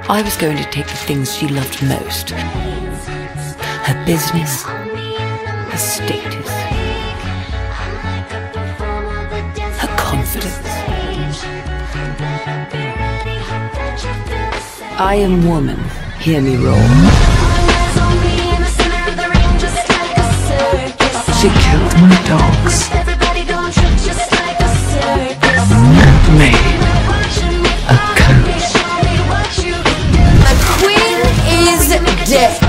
I was going to take the things she loved most. Her business, her status, her confidence. I am woman, hear me roar. She killed my dogs and made a coat. The queen is dead.